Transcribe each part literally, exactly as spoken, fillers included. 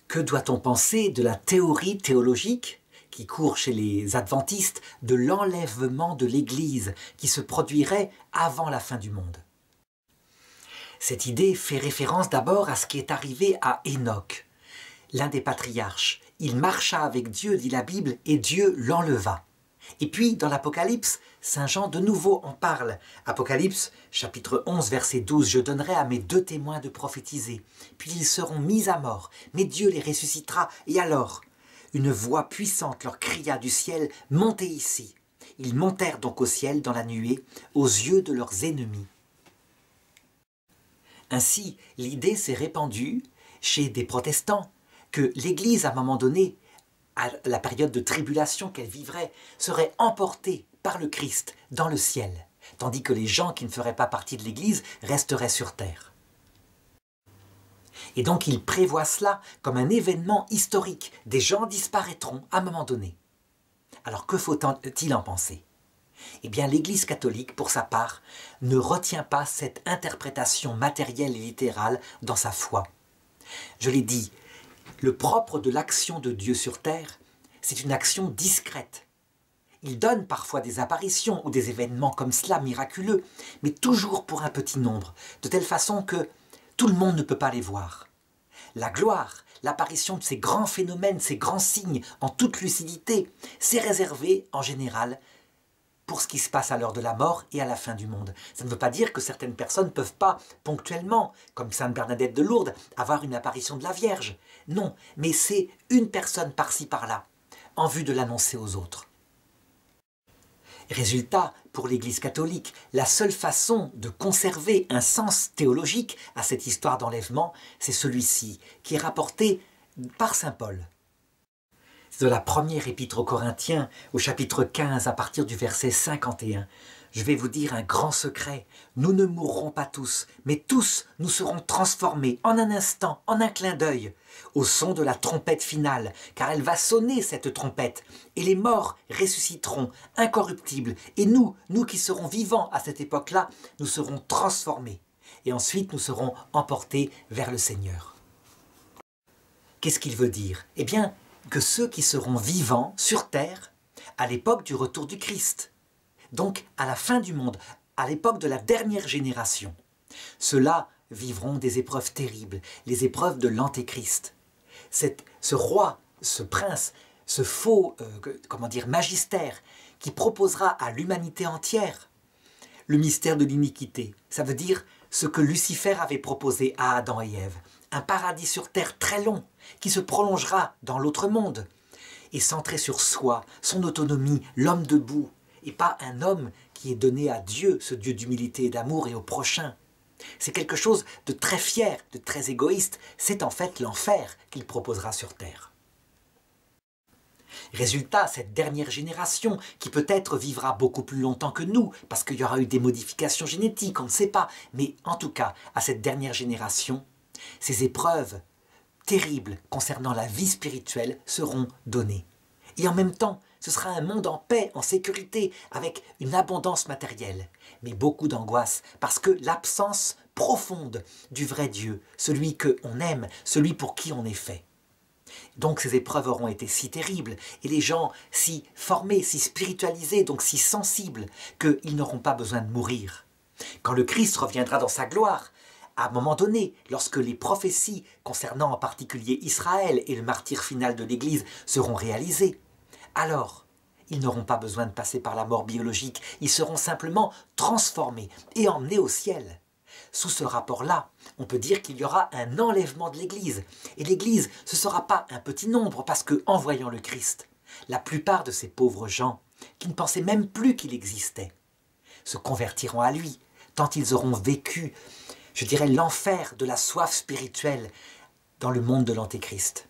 Que doit-on penser de la théorie théologique qui court chez les adventistes de l'enlèvement de l'Église qui se produirait avant la fin du monde? Cette idée fait référence d'abord à ce qui est arrivé à Enoch, l'un des patriarches. Il marcha avec Dieu, dit la Bible, et Dieu l'enleva. Et puis, dans l'Apocalypse, saint Jean de nouveau en parle. Apocalypse, chapitre onze, verset douze, « Je donnerai à mes deux témoins de prophétiser, puis ils seront mis à mort, mais Dieu les ressuscitera, et alors ?» Une voix puissante leur cria du ciel, « Montez ici !» Ils montèrent donc au ciel dans la nuée, aux yeux de leurs ennemis. Ainsi, l'idée s'est répandue chez des protestants que l'Église, à un moment donné, à la période de tribulation qu'elle vivrait, serait emportée par le Christ dans le ciel, tandis que les gens qui ne feraient pas partie de l'Église resteraient sur terre. Et donc il prévoit cela comme un événement historique. Des gens disparaîtront à un moment donné. Alors que faut-il en penser? Eh bien l'Église catholique, pour sa part, ne retient pas cette interprétation matérielle et littérale dans sa foi. Je l'ai dit, le propre de l'action de Dieu sur terre, c'est une action discrète. Il donne parfois des apparitions ou des événements comme cela miraculeux, mais toujours pour un petit nombre, de telle façon que tout le monde ne peut pas les voir. La gloire, l'apparition de ces grands phénomènes, ces grands signes en toute lucidité, c'est réservé en général pour ce qui se passe à l'heure de la mort et à la fin du monde. Ça ne veut pas dire que certaines personnes ne peuvent pas, ponctuellement, comme sainte Bernadette de Lourdes, avoir une apparition de la Vierge. Non, mais c'est une personne par-ci par-là, en vue de l'annoncer aux autres. Résultat, pour l'Église catholique, la seule façon de conserver un sens théologique à cette histoire d'enlèvement, c'est celui-ci, qui est rapporté par saint Paul. C'est de la première épître aux Corinthiens, au chapitre quinze, à partir du verset cinquante et un. Je vais vous dire un grand secret. Nous ne mourrons pas tous, mais tous nous serons transformés en un instant, en un clin d'œil, au son de la trompette finale, car elle va sonner cette trompette, et les morts ressusciteront, incorruptibles, et nous, nous qui serons vivants à cette époque-là, nous serons transformés, et ensuite nous serons emportés vers le Seigneur. Qu'est-ce qu'il veut dire? Eh bien, que ceux qui seront vivants sur terre à l'époque du retour du Christ, donc à la fin du monde, à l'époque de la dernière génération, ceux-là vivront des épreuves terribles, les épreuves de l'Antéchrist. Cette, ce roi, ce prince, ce faux euh, comment dire, magistère qui proposera à l'humanité entière le mystère de l'iniquité. Ça veut dire ce que Lucifer avait proposé à Adam et Ève. Un paradis sur terre très long, qui se prolongera dans l'autre monde, et centré sur soi, son autonomie, l'homme debout, et pas un homme qui est donné à Dieu, ce Dieu d'humilité et d'amour, et au prochain. C'est quelque chose de très fier, de très égoïste, c'est en fait l'enfer qu'il proposera sur terre. Résultat, cette dernière génération, qui peut-être vivra beaucoup plus longtemps que nous, parce qu'il y aura eu des modifications génétiques, on ne sait pas, mais en tout cas, à cette dernière génération, ces épreuves terribles concernant la vie spirituelle seront données. Et en même temps, ce sera un monde en paix, en sécurité, avec une abondance matérielle, mais beaucoup d'angoisse, parce que l'absence profonde du vrai Dieu, celui qu'on aime, celui pour qui on est fait. Donc ces épreuves auront été si terribles, et les gens si formés, si spiritualisés, donc si sensibles, qu'ils n'auront pas besoin de mourir. Quand le Christ reviendra dans sa gloire, à un moment donné, lorsque les prophéties concernant en particulier Israël et le martyre final de l'Église seront réalisées, alors ils n'auront pas besoin de passer par la mort biologique, ils seront simplement transformés et emmenés au ciel. Sous ce rapport-là, on peut dire qu'il y aura un enlèvement de l'Église. Et l'Église, ce ne sera pas un petit nombre, parce qu'en voyant le Christ, la plupart de ces pauvres gens, qui ne pensaient même plus qu'il existait, se convertiront à lui, tant ils auront vécu, je dirais, l'enfer de la soif spirituelle dans le monde de l'Antéchrist.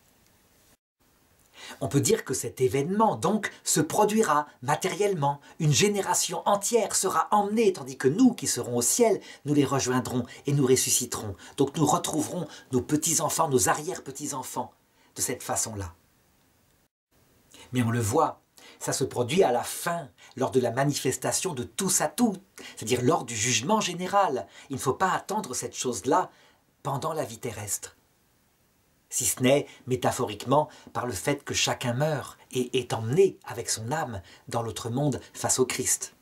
On peut dire que cet événement, donc, se produira matériellement. Une génération entière sera emmenée, tandis que nous, qui serons au ciel, nous les rejoindrons et nous ressusciterons. Donc nous retrouverons nos petits-enfants, nos arrière-petits-enfants, de cette façon-là. Mais on le voit, ça se produit à la fin, lors de la manifestation de tous à tous, c'est-à-dire lors du jugement général. Il ne faut pas attendre cette chose-là pendant la vie terrestre. si ce n'est métaphoriquement par le fait que chacun meurt et est emmené avec son âme dans l'autre monde face au Christ.